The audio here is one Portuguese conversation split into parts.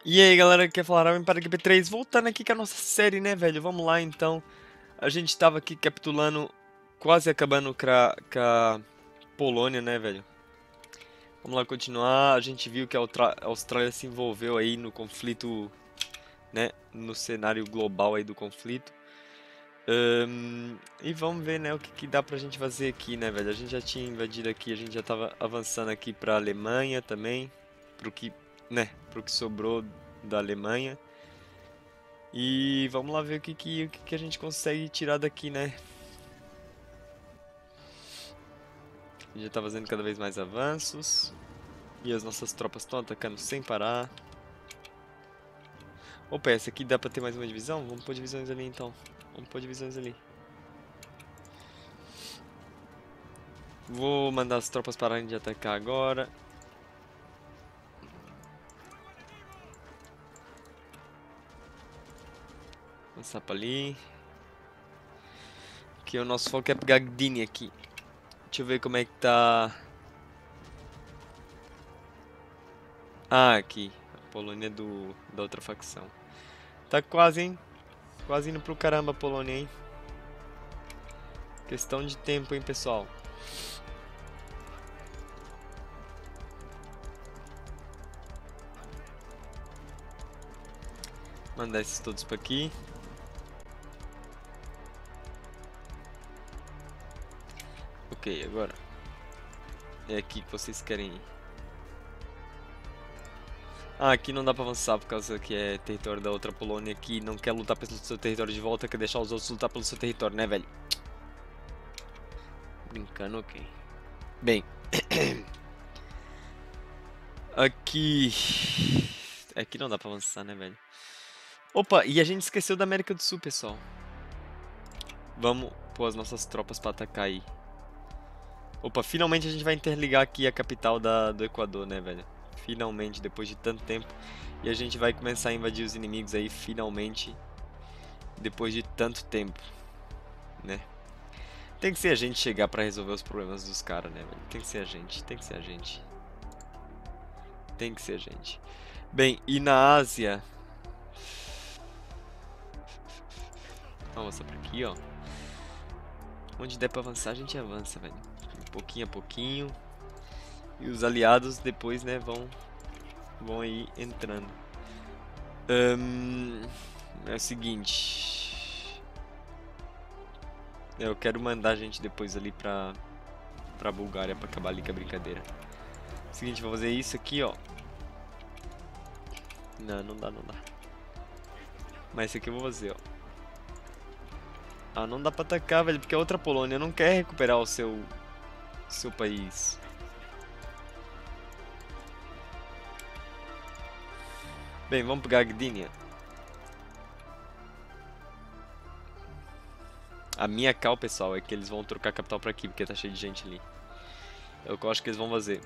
E aí, galera, que quer falar para a GP3, voltando aqui com a nossa série, né, velho? Vamos lá, então. A gente tava aqui capitulando, quase acabando com a Polônia, né, velho? Vamos lá continuar. A gente viu que a Austrália se envolveu aí no conflito, né, no cenário global aí do conflito. E vamos ver, né, o que dá pra gente fazer aqui, né, velho? A gente já tinha invadido aqui, a gente já tava avançando aqui pra Alemanha também, pro que, né, pro que sobrou da Alemanha. E vamos lá ver o que a gente consegue tirar daqui, né? A gente já tá fazendo cada vez mais avanços. E as nossas tropas estão atacando sem parar. Opa, essa aqui dá pra ter mais uma divisão? Vamos pôr divisões ali então. Vamos pôr divisões ali. Vou mandar as tropas pararem de atacar agora. Lançar pra ali. Que o nosso foco é pegar Gdynia aqui. Deixa eu ver como é que tá. Ah, aqui. A Polônia da outra facção. Tá quase, hein? Quase indo pro caramba a Polônia, hein? Questão de tempo, hein, pessoal? Mandar esses todos pra aqui. Ok, agora. É aqui que vocês querem ir. Ah, aqui não dá pra avançar por causa que é território da outra Polônia que não quer lutar pelo seu território de volta, quer deixar os outros lutar pelo seu território, né, velho? Brincando, ok. Bem. Aqui... Aqui não dá pra avançar, né, velho? Opa, e a gente esqueceu da América do Sul, pessoal. Vamos pôr as nossas tropas pra atacar aí. Opa, finalmente a gente vai interligar aqui a capital do Equador, né, velho? Finalmente, depois de tanto tempo. E a gente vai começar a invadir os inimigos aí, finalmente. Depois de tanto tempo, né? Tem que ser a gente chegar pra resolver os problemas dos caras, né, velho? Tem que ser a gente, tem que ser a gente. Tem que ser a gente. Bem, e na Ásia... Vamos avançar pra aqui, ó. Onde der pra avançar, a gente avança, velho. Pouquinho a pouquinho. E os aliados depois, né, vão aí entrando. É o seguinte. Eu quero mandar a gente depois ali pra Bulgária pra acabar ali com a brincadeira. É o seguinte, vou fazer isso aqui, ó. Não, não dá, não dá. Mas esse aqui eu vou fazer, ó. Ah, não dá pra atacar, velho, porque a outra Polônia não quer recuperar o seu país. Bem, vamos pegar a Gdynia. A minha cal, pessoal, é que eles vão trocar a capital pra aqui, porque tá cheio de gente ali. É o que eu acho que eles vão fazer.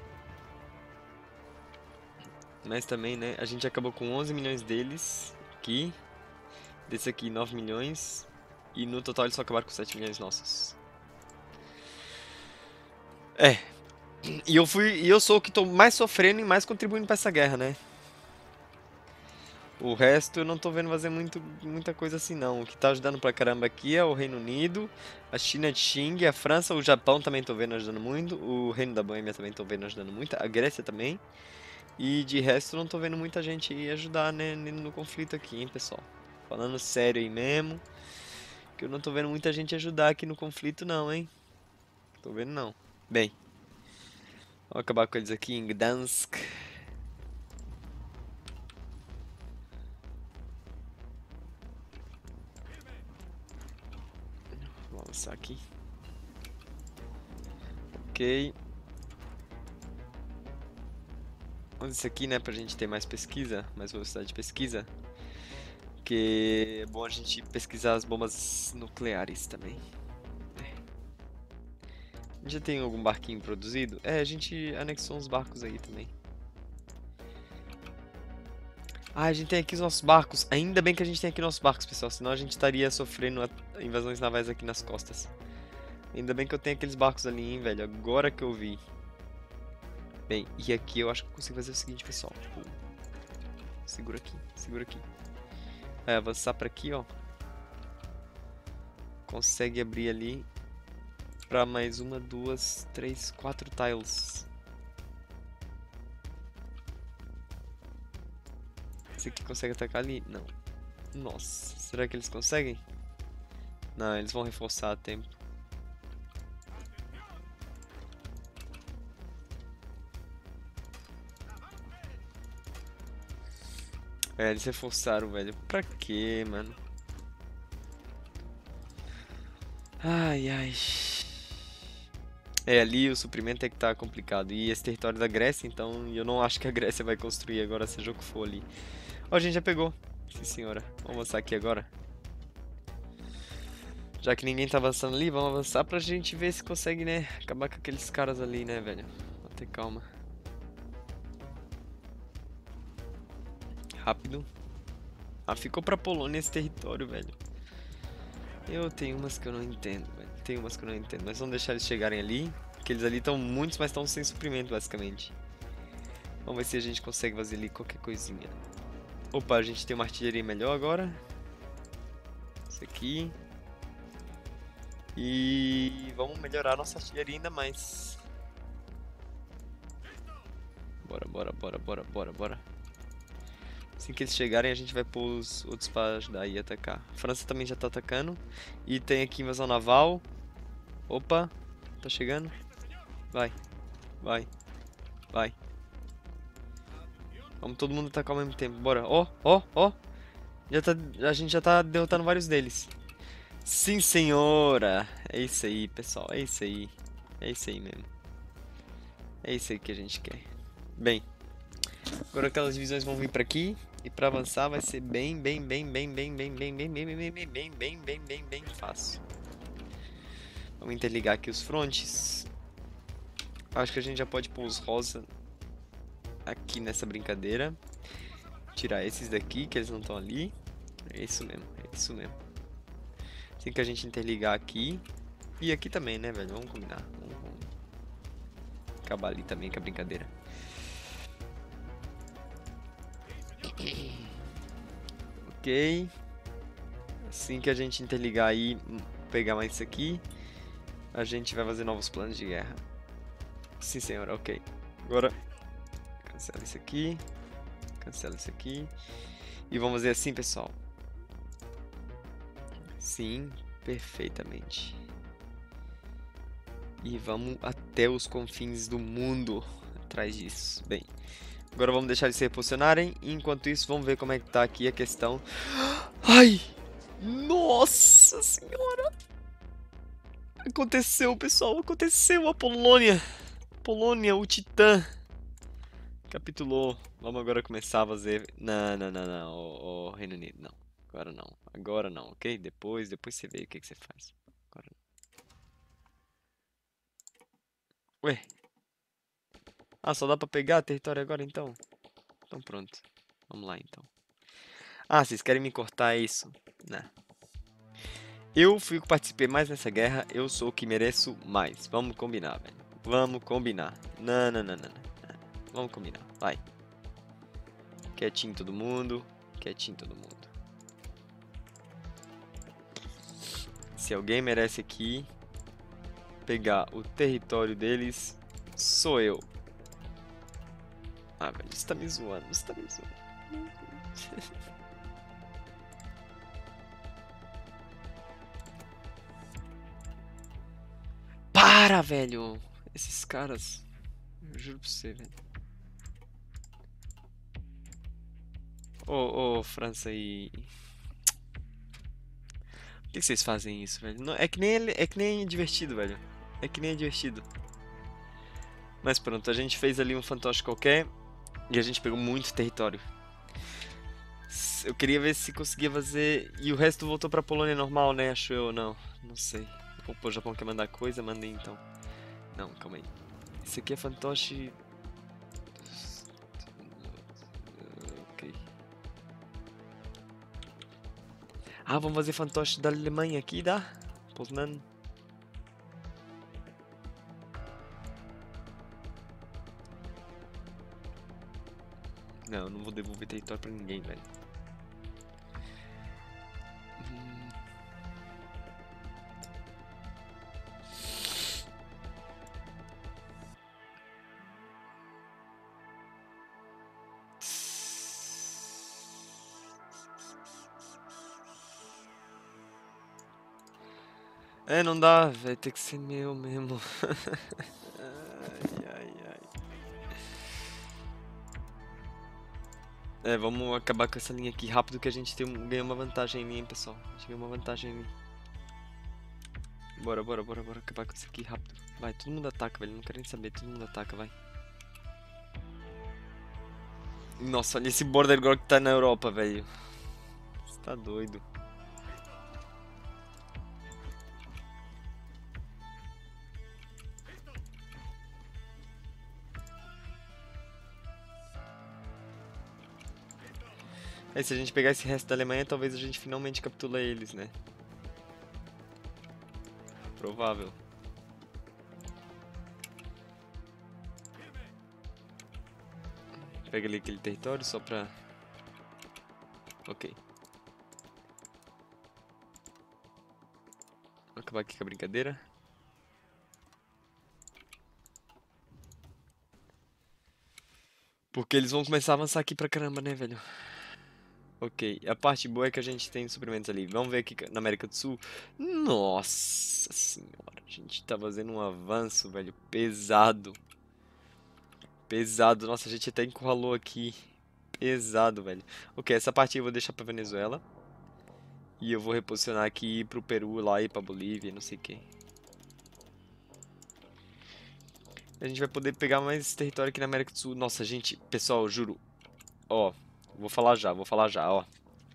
Mas também, né, a gente acabou com 11 milhões deles aqui. Desse aqui, 9 milhões. E no total eles só acabaram com 7 milhões nossos. É. E eu sou o que tô mais sofrendo e mais contribuindo pra essa guerra, né? O resto eu não tô vendo fazer muita coisa assim não. O que tá ajudando pra caramba aqui é o Reino Unido, a China de Xing, a França, o Japão também tô vendo ajudando muito, o Reino da Boêmia também tô vendo ajudando muito, a Grécia também. E de resto não tô vendo muita gente aí ajudar, né, no conflito aqui, hein, pessoal. Falando sério aí mesmo, que eu não tô vendo muita gente ajudar aqui no conflito não, hein. Tô vendo não. Bem, vamos acabar com eles aqui em Gdansk. Vamos avançar aqui. Ok. Vamos isso aqui, né, pra gente ter mais pesquisa, mais velocidade de pesquisa. Que é bom a gente pesquisar as bombas nucleares também. A gente já tem algum barquinho produzido? É, a gente anexou uns barcos aí também. Ah, a gente tem aqui os nossos barcos. Ainda bem que a gente tem aqui nossos barcos, pessoal. Senão a gente estaria sofrendo invasões navais aqui nas costas. Ainda bem que eu tenho aqueles barcos ali, hein, velho. Agora que eu vi. Bem, e aqui eu acho que eu consigo fazer o seguinte, pessoal. Tipo, Segura aqui, segura aqui. Vai avançar pra aqui, ó. Consegue abrir ali pra mais uma, duas, três, 4 tiles. Esse aqui consegue atacar ali? Não. Nossa, será que eles conseguem? Não, eles vão reforçar a tempo. Eles reforçaram, velho. Pra quê, mano? Ai, ai. Ali o suprimento é que tá complicado. E esse território da Grécia, então eu não acho que a Grécia vai construir agora, seja o que for ali. Ó, a gente já pegou. Sim, senhora. Vamos avançar aqui agora. Já que ninguém tá avançando ali, vamos avançar pra gente ver se consegue, né, acabar com aqueles caras ali, né, velho. Vou ter calma. Rápido. Ah, ficou pra Polônia esse território, velho. Eu tenho umas que eu não entendo, velho. Tem umas que eu não entendo. Mas vamos deixar eles chegarem ali. Porque eles ali estão muitos, mas estão sem suprimento, basicamente. Vamos ver se a gente consegue fazer ali qualquer coisinha. Opa, a gente tem uma artilharia melhor agora. Isso aqui. E vamos melhorar a nossa artilharia ainda mais. Bora, bora, bora, bora, bora, bora. Assim que eles chegarem, a gente vai pôr os outros para ajudar e atacar. A França também já tá atacando. E tem aqui invasão naval. Opa, tá chegando. Vai, vai, vai. Vamos todo mundo atacar ao mesmo tempo. Bora. Ó, ó, ó. A gente já tá derrotando vários deles. Sim, senhora. É isso aí, pessoal. É isso aí. É isso aí mesmo. É isso aí que a gente quer. Bem, agora aquelas divisões vão vir pra aqui. E pra avançar vai ser bem fácil. Vamos interligar aqui os frontes. Acho que a gente já pode pôr os rosa aqui nessa brincadeira. Tirar esses daqui, que eles não estão ali. É isso mesmo, é isso mesmo. Assim que a gente interligar aqui. E aqui também, né, velho? Vamos combinar. Vamos acabar ali também com a brincadeira. Ok. Assim que a gente interligar aí, pegar mais isso aqui, a gente vai fazer novos planos de guerra. Sim, senhora, ok. Agora, cancela isso aqui. Cancela isso aqui. E vamos fazer assim, pessoal. Sim, perfeitamente. E vamos até os confins do mundo atrás disso. Bem, agora vamos deixar eles se reposicionarem. E enquanto isso, vamos ver como é que tá aqui a questão. Ai! Nossa senhora! Aconteceu, pessoal. Aconteceu. A Polônia. Polônia, o Titã. Capitulou. Vamos agora começar a fazer... Não, não, não, não. O Reino Unido, não. Agora não. Agora não, ok? Depois você vê o que você faz. Agora não. Ué? Ah, só dá pra pegar território agora então? Então pronto. Vamos lá então. Ah, vocês querem me cortar isso? Não. Eu fui que participei mais nessa guerra, eu sou o que mereço mais. Vamos combinar, velho. Vamos combinar. Não, não, não, não, não. Vamos combinar. Vai. Quietinho todo mundo. Quietinho todo mundo. Se alguém merece aqui pegar o território deles, sou eu. Ah, velho, você tá me zoando, você tá me zoando. Para, velho! Esses caras. Eu juro pra você, velho. Ô, França e... Por que vocês fazem isso, velho? Não, é que nem é divertido, velho. É que nem é divertido. Mas pronto, a gente fez ali um fantoche qualquer e a gente pegou muito território. Eu queria ver se conseguia fazer... E o resto voltou pra Polônia normal, né? Acho eu, não. Não sei. Opa, o Japão quer mandar coisa? Mandei então. Não, calma aí. Esse aqui é fantoche... Ok. Ah, vamos fazer fantoche da Alemanha aqui, dá? Poznan. Não, eu não vou devolver território pra ninguém, velho. É, não dá, vai ter que ser meu mesmo. Ai, ai, ai. É, vamos acabar com essa linha aqui rápido que a gente ganha uma vantagem em mim, hein, pessoal. A gente ganha uma vantagem em mim. Bora, bora, bora, bora acabar com isso aqui rápido. Vai, todo mundo ataca, velho. Não quero nem saber, todo mundo ataca, vai. Nossa, olha esse Border Gore que tá na Europa, velho. Você tá doido. Aí, se a gente pegar esse resto da Alemanha, talvez a gente finalmente captura eles, né? Provável. Pega ali aquele território só pra... Ok. Vou acabar aqui com a brincadeira. Porque eles vão começar a avançar aqui pra caramba, né, velho? Ok, a parte boa é que a gente tem suprimentos ali. Vamos ver aqui na América do Sul. Nossa senhora, a gente tá fazendo um avanço, velho, pesado. Pesado, nossa, a gente até encurralou aqui. Pesado, velho. Ok, essa parte eu vou deixar pra Venezuela. E eu vou reposicionar aqui pro Peru lá e pra Bolívia, não sei o que. A gente vai poder pegar mais território aqui na América do Sul. Nossa, gente, pessoal, juro. Ó, vou falar já, ó.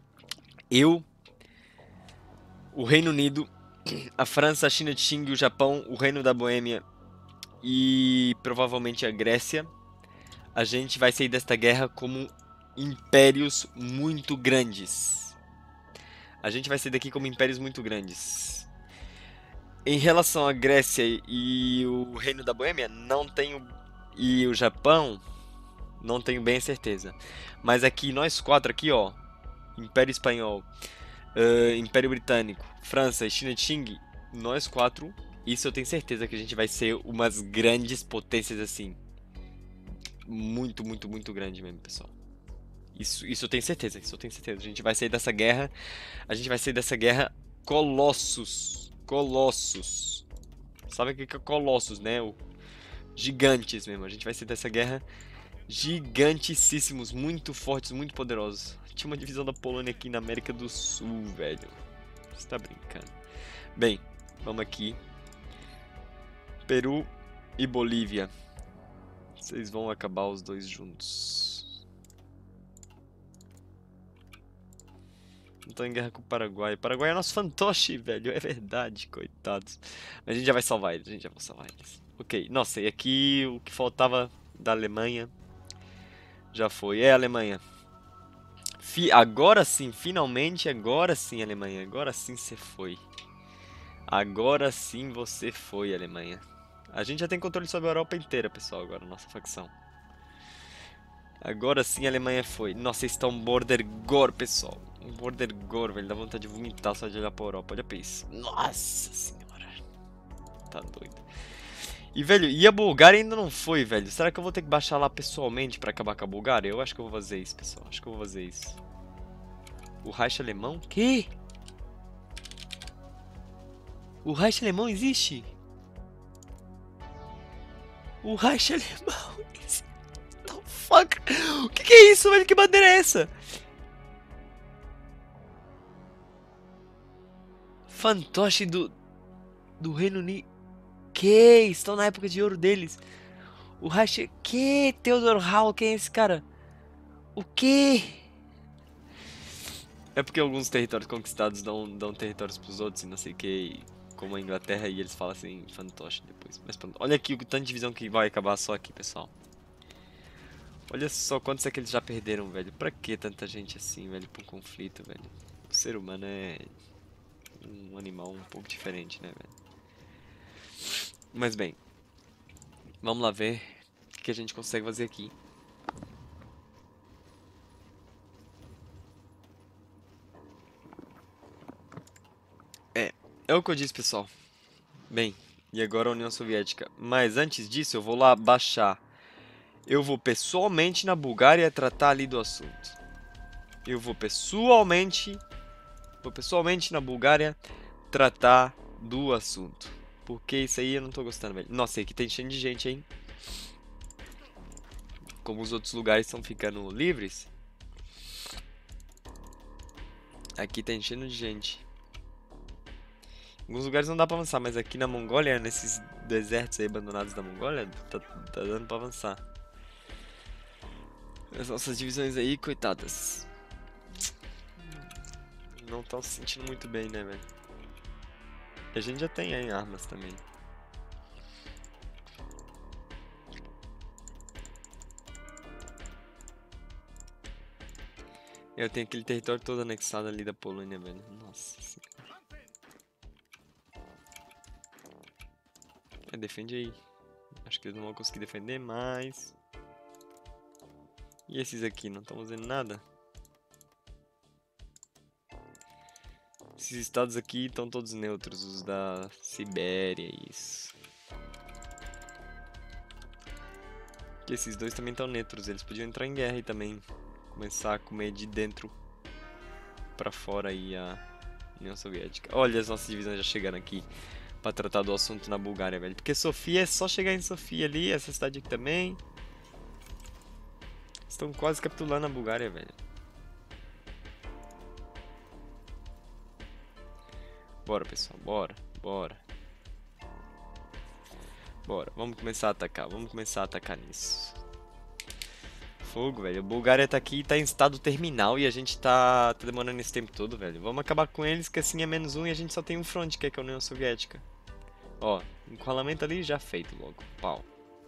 O Reino Unido, a França, a China de Qing, o Japão, o Reino da Boêmia e provavelmente a Grécia, a gente vai sair desta guerra como impérios muito grandes. A gente vai sair daqui como impérios muito grandes. Em relação à Grécia e o Reino da Boêmia, não tenho. E o Japão, não tenho bem a certeza. Mas aqui, nós quatro aqui, ó. Império Espanhol, Império Britânico, França e China de Qing, nós quatro, isso eu tenho certeza que a gente vai ser umas grandes potências assim. Muito, muito, muito grande mesmo, pessoal. Isso eu tenho certeza, isso eu tenho certeza. A gente vai sair dessa guerra, a gente vai sair dessa guerra colossos. Colossos. Sabe o que é colossos, né? Gigantes mesmo. A gente vai sair dessa guerra gigantíssimos, muito fortes, muito poderosos. Tinha uma divisão da Polônia aqui na América do Sul, velho. Você tá brincando. Bem, vamos aqui. Peru e Bolívia. Vocês vão acabar os dois juntos. Não tô em guerra com o Paraguai. O Paraguai é nosso fantoche, velho. É verdade, coitados. Mas a gente já vai salvar eles, a gente já vai salvar eles. Ok, nossa, e aqui o que faltava da Alemanha já foi. É, Alemanha. Agora sim, finalmente, agora sim, Alemanha. Agora sim você foi. Agora sim você foi, Alemanha. A gente já tem controle sobre a Europa inteira, pessoal, agora, nossa facção. Agora sim a Alemanha foi. Nossa, está um Border Gore, pessoal. Um Border Gore, velho. Dá vontade de vomitar só de olhar pra Europa. Olha pra isso. Nossa senhora. Tá doido. E, velho, e a Bulgária ainda não foi, velho. Será que eu vou ter que baixar lá pessoalmente pra acabar com a Bulgária? Eu acho que eu vou fazer isso, pessoal. Acho que eu vou fazer isso. O Reich alemão? Que? O Reich alemão existe? O Reich alemão existe? What the fuck? O que é isso, velho? Que bandeira é essa? Fantoche do Reino Unido. Que? Estão na época de ouro deles. O Reich... Que? Theodor Hall? Quem é esse cara? O que? É porque alguns territórios conquistados dão territórios pros outros e não sei o que, como a Inglaterra, e eles falam assim, fantoche depois. Mas pronto, olha aqui o tanto de divisão que vai acabar só aqui, pessoal. Olha só quantos é que eles já perderam, velho. Pra que tanta gente assim, velho, pra um conflito, velho? O ser humano é um animal um pouco diferente, né, velho? Mas bem, vamos lá ver o que a gente consegue fazer aqui. É o que eu disse, pessoal. Bem, e agora a União Soviética. Mas antes disso, eu vou lá baixar. Eu vou pessoalmente na Bulgária tratar ali do assunto. Eu vou pessoalmente na Bulgária tratar do assunto. Porque isso aí eu não tô gostando, velho. Nossa, aqui tem cheio de gente, hein? Como os outros lugares estão ficando livres, aqui tá enchendo de gente. Alguns lugares não dá pra avançar, mas aqui na Mongólia, nesses desertos aí abandonados da Mongólia, tá dando pra avançar. As nossas divisões aí, coitadas, não estão se sentindo muito bem, né, velho? E a gente já tem aí armas também. Eu tenho aquele território todo anexado ali da Polônia, velho. Nossa senhora. Defende aí. Acho que eles não vão conseguir defender, mas... E esses aqui, não estão fazendo nada? Esses estados aqui estão todos neutros, os da Sibéria, isso. Que esses dois também estão neutros, eles podiam entrar em guerra e também começar a comer de dentro pra fora aí a União Soviética. Olha as nossas divisões já chegando aqui pra tratar do assunto na Bulgária, velho. Porque Sofia é só chegar em Sofia ali, essa cidade aqui também. Estão quase capitulando a Bulgária, velho. Bora, pessoal, bora, bora. Bora, vamos começar a atacar nisso. Fogo, velho. A Bulgária tá aqui e tá em estado terminal e a gente tá demorando esse tempo todo, velho. Vamos acabar com eles, que assim é -1 e a gente só tem um front, que é a União Soviética. Ó, encurralamento ali já feito logo. Pau.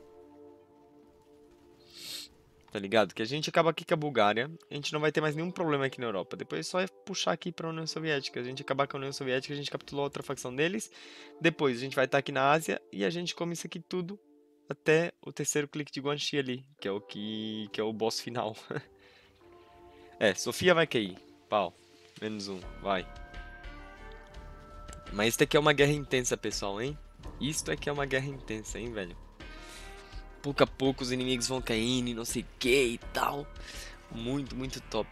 Tá ligado? Que a gente acaba aqui com a Bulgária, a gente não vai ter mais nenhum problema aqui na Europa. Depois só é puxar aqui pra União Soviética. A gente acabar com a União Soviética, a gente capitulou outra facção deles. Depois a gente vai estar aqui na Ásia e a gente come isso aqui tudo até o terceiro clique de Guanxi ali, que é o boss final. É, Sofia vai cair. Pau. -1, vai. Mas isso aqui é uma guerra intensa, pessoal, hein? Isto aqui é uma guerra intensa, hein, velho? Pouco a pouco os inimigos vão caindo e não sei o que e tal. Muito, muito top.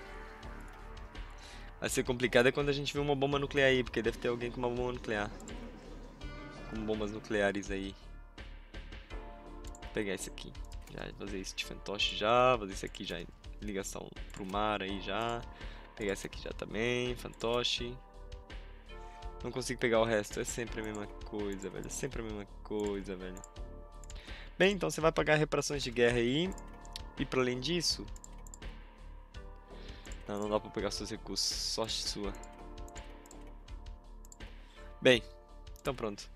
Vai ser complicado é quando a gente vê uma bomba nuclear aí, porque deve ter alguém com uma bomba nuclear. Com bombas nucleares aí. Vou pegar esse aqui. Já fazer esse de fantoche já. Fazer esse aqui já em ligação pro mar aí já. Pegar esse aqui já também, fantoche. Não consigo pegar o resto, é sempre a mesma coisa, velho. É sempre a mesma coisa, velho. Bem, então você vai pagar reparações de guerra aí. E para além disso... Não dá pra pegar seus recursos. Sorte sua. Bem, então pronto.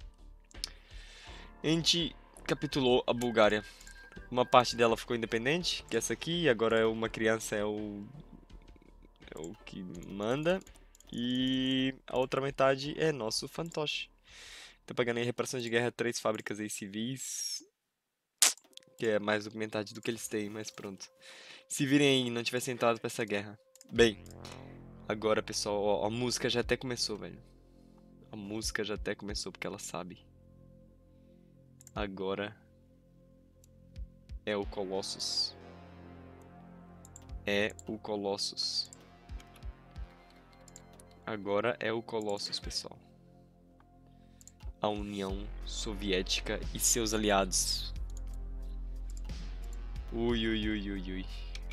A gente capitulou a Bulgária. Uma parte dela ficou independente, que é essa aqui. Agora uma criança é o que manda. E a outra metade é nosso fantoche. Tô pagando aí reparações de guerra 3 fábricas aí civis. Que é mais do que metade do que eles têm, mas pronto. Se virem aí e não tivessem entrado pra essa guerra. Bem, agora pessoal, ó, a música já até começou, velho. A música já até começou porque ela sabe. Agora é o Colossus. É o Colossus. Agora é o Colossus, pessoal. A União Soviética e seus aliados. Ui, ui, ui, ui, ui.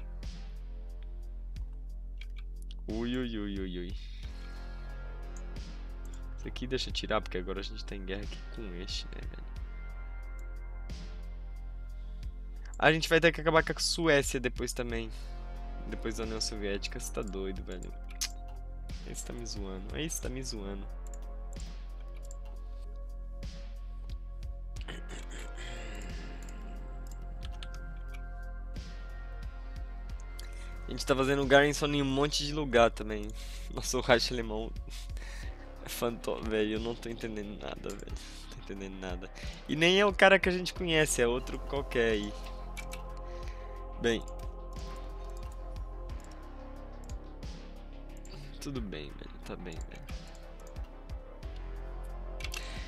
Ui, ui, ui, ui, ui. Isso aqui deixa eu tirar, porque agora a gente tá em guerra aqui com este, né, velho? A gente vai ter que acabar com a Suécia depois também. Depois da União Soviética. Você tá doido, velho. Esse tá me zoando. Esse tá me zoando. A gente tá fazendo Garrison em um monte de lugar também. Nossa, o Reich alemão é fantasma, velho. Eu não tô entendendo nada, velho. Não tô entendendo nada. E nem é o cara que a gente conhece, é outro qualquer aí. Bem. Tudo bem, velho. Tá bem, velho.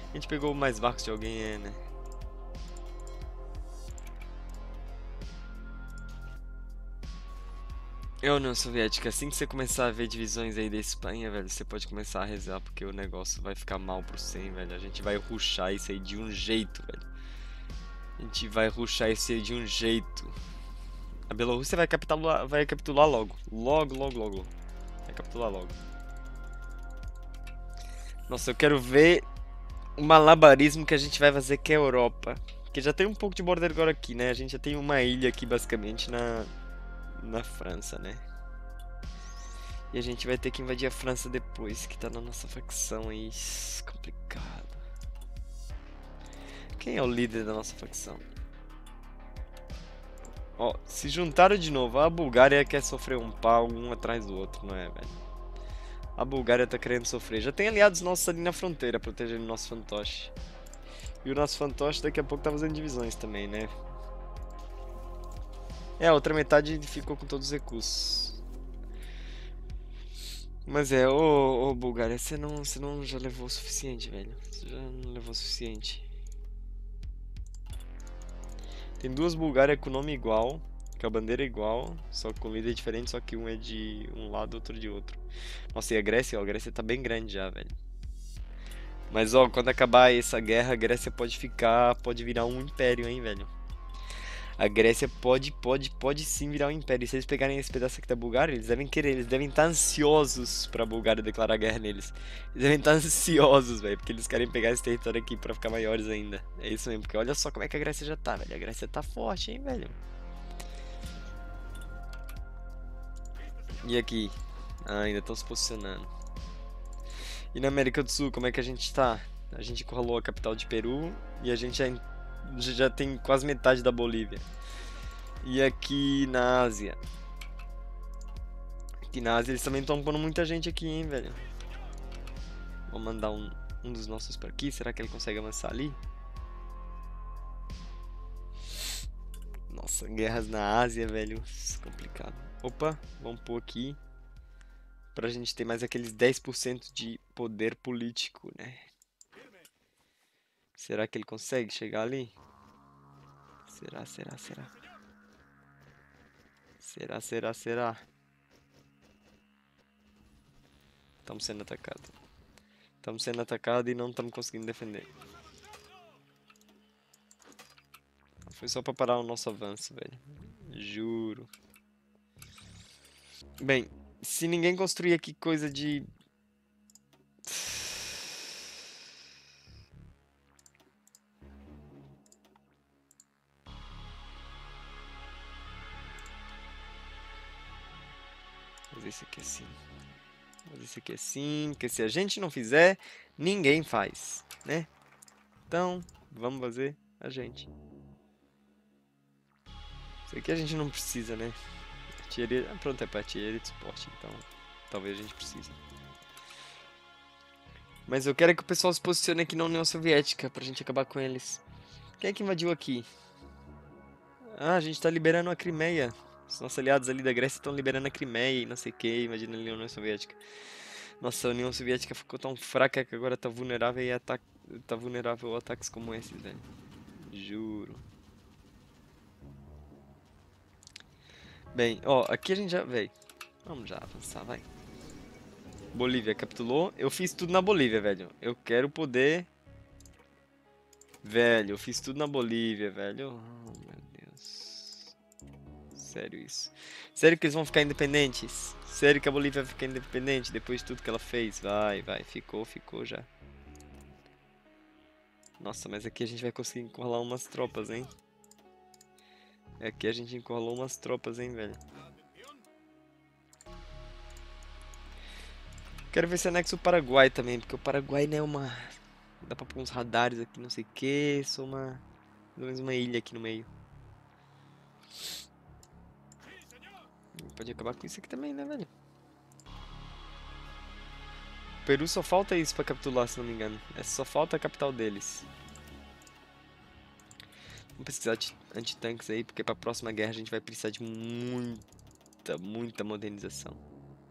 A gente pegou mais barcos de alguém, né? É a União Soviética, assim que você começar a ver divisões aí da Espanha, velho, você pode começar a rezar, porque o negócio vai ficar mal pro 100, velho. A gente vai rushar isso aí de um jeito, velho. A gente vai rushar isso aí de um jeito. A Bielorrússia vai capitular logo. Logo, logo, logo. Vai capitular logo. Nossa, eu quero ver o malabarismo que a gente vai fazer com a Europa. Porque já tem um pouco de border agora aqui, né? A gente já tem uma ilha aqui, basicamente, na França, né? E a gente vai ter que invadir a França depois, que tá na nossa facção aí. Complicado. Quem é o líder da nossa facção? Ó, se juntaram de novo. A Bulgária quer sofrer um pau um atrás do outro, não é, velho? A Bulgária tá querendo sofrer. Já tem aliados nossos ali na fronteira, protegendo o nosso fantoche. E o nosso fantoche daqui a pouco tá fazendo divisões também, né? É, a outra metade ficou com todos os recursos. Mas ô Bulgária, você não já levou o suficiente, velho. Você já não levou o suficiente. Tem duas Bulgárias com nome igual, com a bandeira igual, só com líder diferente, só que um é de um lado, outro de outro. Nossa, e a Grécia, ó, a Grécia tá bem grande já, velho. Mas ó, quando acabar essa guerra, a Grécia pode virar um império, hein, velho. A Grécia pode sim virar um império. E se eles pegarem esse pedaço aqui da Bulgária, eles devem querer, eles devem estar ansiosos pra Bulgária declarar guerra neles. Eles devem estar ansiosos, velho, porque eles querem pegar esse território aqui pra ficar maiores ainda. É isso mesmo, porque olha só como é que a Grécia já tá, velho. A Grécia tá forte, hein, velho. E aqui? Ah, ainda estão se posicionando. E na América do Sul, como é que a gente tá? A gente encurralou a capital de Peru e a gente já tem quase metade da Bolívia. E aqui na Ásia? Aqui na Ásia eles também estão pondo muita gente aqui, hein, velho. Vou mandar um dos nossos pra aqui. Será que ele consegue avançar ali? Nossa, guerras na Ásia, velho. Isso é complicado. Opa, vamos pôr aqui. Pra gente ter mais aqueles 10% de poder político, né? Será que ele consegue chegar ali? Será? Será? Estamos sendo atacados. Estamos sendo atacados e não estamos conseguindo defender. Foi só pra parar o nosso avanço, velho. Juro. Bem, se ninguém construir aqui coisa de... Fazer isso aqui assim. Fazer isso aqui assim, porque se a gente não fizer, ninguém faz, né? Então, vamos fazer a gente. Isso aqui a gente não precisa, né? Artilharia... Pronto, é pra artilharia de suporte, então talvez a gente precise. Mas eu quero que o pessoal se posicione aqui na União Soviética pra gente acabar com eles. Quem é que invadiu aqui? Ah, a gente tá liberando a Crimeia. Os nossos aliados ali da Grécia estão liberando a Crimeia e não sei o que, imagina ali a União Soviética. Nossa, a União Soviética ficou tão fraca que agora tá vulnerável tá vulnerável a ataques como esses, velho. Juro. Bem, ó, aqui a gente já, velho. Vamos já avançar, vai. Bolívia capitulou. Eu fiz tudo na Bolívia, velho. Eu quero poder... Velho, eu fiz tudo na Bolívia, velho. Oh, meu Deus. Sério isso. Sério que eles vão ficar independentes? Sério que a Bolívia vai ficar independente depois de tudo que ela fez? Vai. Ficou já. Nossa, mas aqui a gente vai conseguir encurralar umas tropas, hein? Aqui a gente encurralou umas tropas, hein, velho? Quero ver se anexo o Paraguai também, porque o Paraguai, né, é uma... Dá pra pôr uns radares aqui, não sei o que. Sou uma... Pelo menos uma ilha aqui no meio. Pode acabar com isso aqui também, né, velho? O Peru só falta isso pra capitular, se não me engano. Só falta a capital deles. Vamos pesquisar antitanques aí, porque pra próxima guerra a gente vai precisar de muita modernização.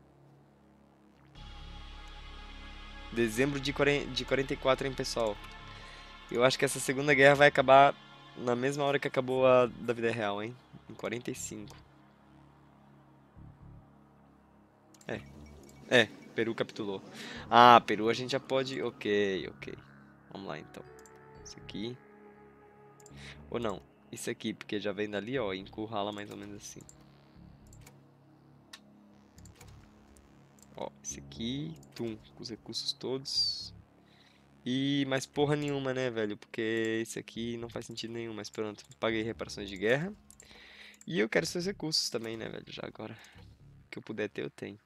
Dezembro de 44, hein, pessoal? Eu acho que essa segunda guerra vai acabar na mesma hora que acabou a da vida real, hein? Em 45. É, Peru capitulou. Ah, Peru a gente já pode. Ok, ok. Vamos lá então. Isso aqui. Ou não, isso aqui, porque já vem dali, ó, e encurrala mais ou menos assim. Ó, esse aqui, tum, com os recursos todos. E mais porra nenhuma, né, velho? Porque esse aqui não faz sentido nenhum, mas pronto. Paguei reparações de guerra. E eu quero seus recursos também, né, velho? Já agora. O que eu puder ter, eu tenho.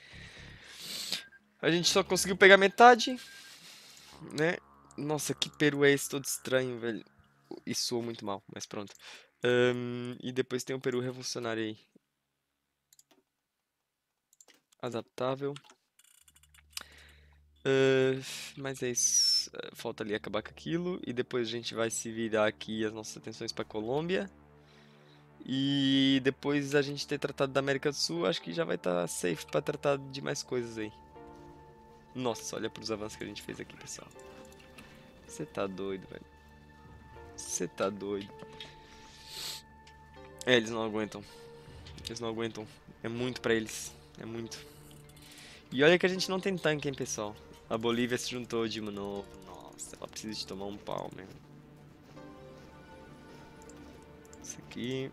A gente só conseguiu pegar metade, né? Nossa, que peru é esse todo estranho, velho. E soou muito mal, mas pronto. E depois tem um peru revolucionário aí. Adaptável. Ah, mas é isso. Falta ali acabar com aquilo. E depois a gente vai se virar aqui as nossas atenções pra Colômbia. E depois a gente ter tratado da América do Sul, acho que já vai estar safe pra tratar de mais coisas aí. Nossa, olha pros avanços que a gente fez aqui, pessoal. Você tá doido, velho. Você tá doido. É, eles não aguentam. Eles não aguentam. É muito pra eles. É muito. E olha que a gente não tem tanque, hein, pessoal. A Bolívia se juntou de novo. Nossa, ela precisa de tomar um pau mesmo. Isso aqui.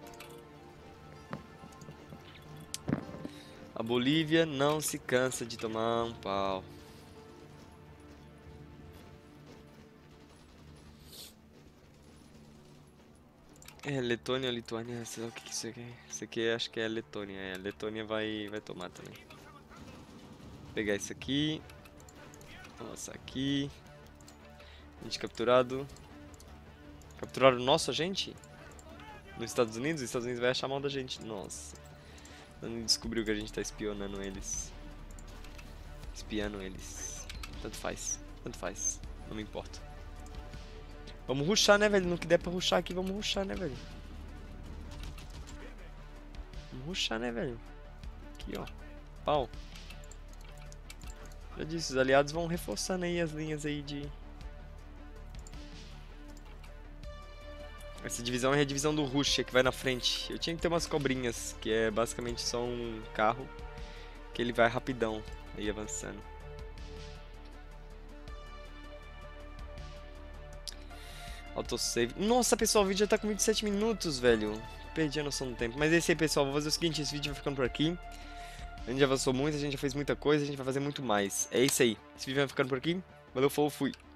A Bolívia não se cansa de tomar um pau. É, Letônia ou Lituânia, sei lá o que que isso aqui é. Isso aqui acho que é Letônia. É, Letônia vai tomar também. Vou pegar isso aqui. Nossa, aqui. Gente capturado. Capturaram nossa gente? Nos Estados Unidos? Os Estados Unidos vai achar mal da gente. Nossa. Não descobriu que a gente tá espionando eles. Espiando eles. Tanto faz. Tanto faz. Não me importa. Vamos rushar, né, velho? No que der pra rushar aqui, vamos rushar, né, velho? Vamos rushar, né, velho? Aqui, ó. Pau. Já disse, os aliados vão reforçando aí as linhas aí de... Essa divisão é a divisão do Rússia, que vai na frente. Eu tinha que ter umas cobrinhas, que é basicamente só um carro, que ele vai rapidão, aí avançando. Autosave. Nossa, pessoal, o vídeo já tá com 27 minutos, velho. Perdi a noção do tempo. Mas é isso aí, pessoal. Vou fazer o seguinte, esse vídeo vai ficando por aqui. A gente já avançou muito, a gente já fez muita coisa, a gente vai fazer muito mais. É isso aí. Esse vídeo vai ficando por aqui. Valeu, falou, fui.